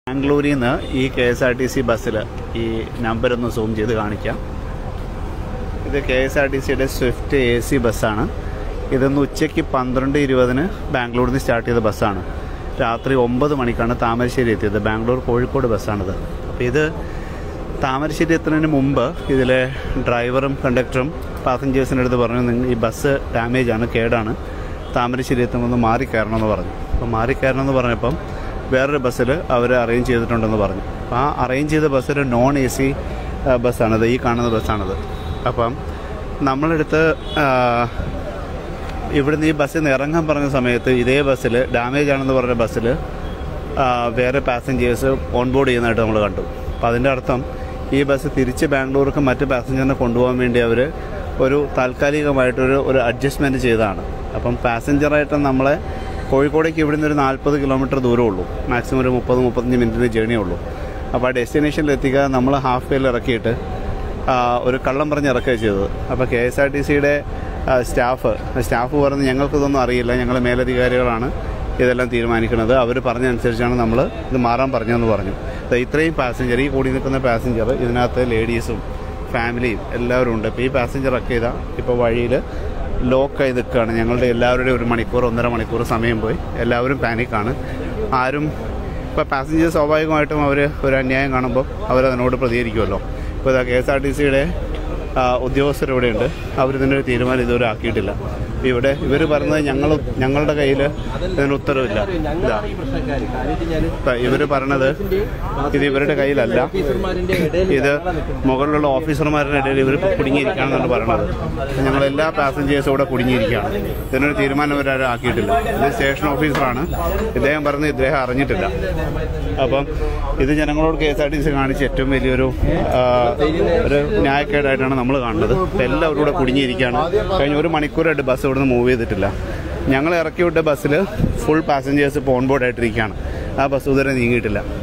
ബാംഗ്ലൂരിൽ നിന്ന് ഈ KSRTC ബസ്സിൽ ഈ നമ്പർ ഒന്ന് സൂം ചെയ്ത് കാണിക്കാം. ഇത് KSRTCയുടെ സ്വിഫ്റ്റ് AC ബസ്സാണ്. ഇതൊന്ന് ഉച്ചയ്ക്ക് 12:20 ബാംഗ്ലൂരിൽ നിന്ന് സ്റ്റാർട്ട് ചെയ്ത ബസ്സാണ്. രാത്രി 9 മണിക്കാണ് താമരശ്ശേരി എത്തിയത്. ബാംഗ്ലൂർ കോഴിക്കോട് ബസ്സാണിത്. അപ്പോൾ ഇത് താമരശ്ശേരി എത്തുന്നതിന് മുമ്പ് ഇതിലെ ഡ്രൈവറും കണ്ടക്ടറും പാസഞ്ചേഴ്സിൻ്റെ അടുത്ത് പറഞ്ഞു, ഈ ബസ് ഡാമേജാണ്, കേടാണ്, താമരശ്ശേരി എത്തുമ്പോൾ മാറിക്കയറണമെന്ന് പറഞ്ഞു. അപ്പോൾ മാറിക്കയറണമെന്ന് പറഞ്ഞപ്പം വേറൊരു ബസ്സിൽ അവർ അറേഞ്ച് ചെയ്തിട്ടുണ്ടെന്ന് പറഞ്ഞു. അപ്പോൾ ആ അറേഞ്ച് ചെയ്ത ബസ്സിൽ നോൺ AC ബസ്സാണിത്, ഈ കാണുന്ന ബസ്സാണിത്. അപ്പം നമ്മളെടുത്ത് ഇവിടുന്ന് ഈ ബസ്സിൽ നിന്ന് ഇറങ്ങാൻ പറഞ്ഞ സമയത്ത് ഇതേ ബസ്സിൽ ഡാമേജ് ആണെന്ന് പറഞ്ഞ ബസ്സിൽ വേറെ പാസഞ്ചേഴ്സ് ഓൺ ബോർഡ് ചെയ്യുന്നതായിട്ട് നമ്മൾ കണ്ടു. അപ്പോൾ അതിൻ്റെ അർത്ഥം ഈ ബസ് തിരിച്ച് ബാംഗ്ലൂർക്ക് മറ്റ് പാസഞ്ചറിനെ കൊണ്ടുപോകാൻ വേണ്ടി അവർ ഒരു താൽക്കാലികമായിട്ടൊരു അഡ്ജസ്റ്റ്മെൻറ്റ് ചെയ്തതാണ്. അപ്പം പാസഞ്ചറായിട്ട് നമ്മളെ കോഴിക്കോടേക്ക് ഇവിടുന്ന് ഒരു 40 കിലോമീറ്റർ ദൂരമുള്ളൂ, മാക്സിമം ഒരു 30-35 മിനിറ്റിൻ്റെ ജേർണിയേ ഉള്ളൂ. അപ്പോൾ ആ ഡെസ്റ്റിനേഷനിൽ എത്തിക്കാൻ നമ്മൾ ഹാഫ് വേയിൽ ഇറക്കിയിട്ട് ഒരു കള്ളം പറഞ്ഞ് ഇറക്കുകയാണ് ചെയ്തത്. അപ്പോൾ KSRTCയുടെ സ്റ്റാഫ് പറഞ്ഞ് ഞങ്ങൾക്കിതൊന്നും അറിയില്ല, ഞങ്ങൾ മേലധികാരികളാണ് ഇതെല്ലാം തീരുമാനിക്കുന്നത്, അവർ പറഞ്ഞതനുസരിച്ചാണ് നമ്മൾ ഇത് മാറാൻ പറഞ്ഞതെന്ന് പറഞ്ഞു. ഇത്രയും പാസഞ്ചർ, ഈ കൂടി നിൽക്കുന്ന പാസഞ്ചർ, ഇതിനകത്ത് ലേഡീസും ഫാമിലിയും എല്ലാവരും ഉണ്ട്. ഇപ്പോൾ ഈ പാസഞ്ചറൊക്കെ ഇപ്പോൾ വഴിയിൽ ലോക്കായി നിൽക്കുകയാണ്. ഞങ്ങളുടെ എല്ലാവരുടെയും 1 മണിക്കൂർ 1.5 മണിക്കൂർ സമയം പോയി. എല്ലാവരും പാനിക്കാണ്. ആരും ഇപ്പോൾ പാസഞ്ചേഴ്സ് സ്വാഭാവികമായിട്ടും അവർ ഒരു അന്യായം കാണുമ്പോൾ അവരതിനോട് പ്രതികരിക്കുമല്ലോ. ഇപ്പോൾ KSRTCയുടെ ഉദ്യോഗസ്ഥരിവിടെയുണ്ട്, അവരിതിൻ്റെ ഒരു തീരുമാനം ഇതുവരെ ആക്കിയിട്ടില്ല. ഇവിടെ ഇവർ പറഞ്ഞത് ഞങ്ങളുടെ കയ്യിൽ ഇതിന് ഉത്തരവില്ല. ഇവർ പറഞ്ഞത് ഇത് ഇവരുടെ കയ്യിലല്ല, ഇത് മുകളിലുള്ള ഓഫീസർമാരുടെ ഇടയിൽ ഇവർ കുടുങ്ങിയിരിക്കുകയാണെന്നാണ് പറയണത്. ഞങ്ങളെല്ലാ പാസഞ്ചേഴ്സും ഇവിടെ കുടുങ്ങിയിരിക്കുകയാണ്. ഇതിനൊരു തീരുമാനം ഇവരാരും ആക്കിയിട്ടില്ല. ഇത് സ്റ്റേഷൻ ഓഫീസറാണ്, ഇദ്ദേഹം പറഞ്ഞ് ഇദ്ദേഹം അറിഞ്ഞിട്ടില്ല. അപ്പം ഇത് ജനങ്ങളോട് KSRTC കാണിച്ച് ഏറ്റവും വലിയൊരു ന്യായക്കേടായിട്ടാണ് നമ്മൾ കാണുന്നത്. ഇപ്പം എല്ലാവരും കൂടെ കുടുങ്ങിയിരിക്കുകയാണ്. കഴിഞ്ഞ 1 മണിക്കൂറായിട്ട് ബസ് ഇവിടുന്ന് മൂവ് ചെയ്തിട്ടില്ല. ഞങ്ങൾ ഇറക്കി വിട്ട ബസ്സിൽ ഫുൾ പാസഞ്ചേഴ്സ് ഇപ്പോൾ ഓൺ ബോർഡ് ആയിട്ടിരിക്കുകയാണ്. ആ ബസ് ഇതുവരെ നീങ്ങിയിട്ടില്ല.